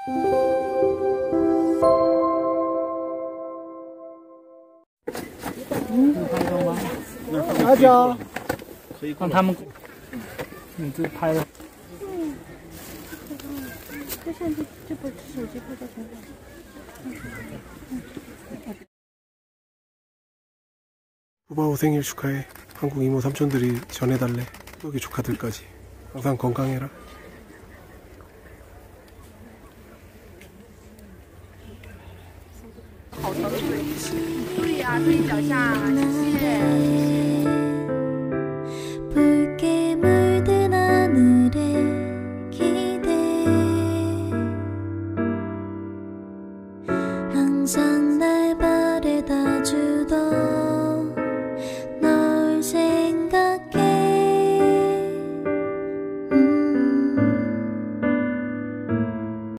拍照吗？ 大家让他们，你自拍的。 这相机，这不手机拍照挺好。 부바오 생일 축하해. 한국 이모 삼촌들이 전해달래. 여기 조카들까지. 항상 건강해라. 注意啊，注意脚下。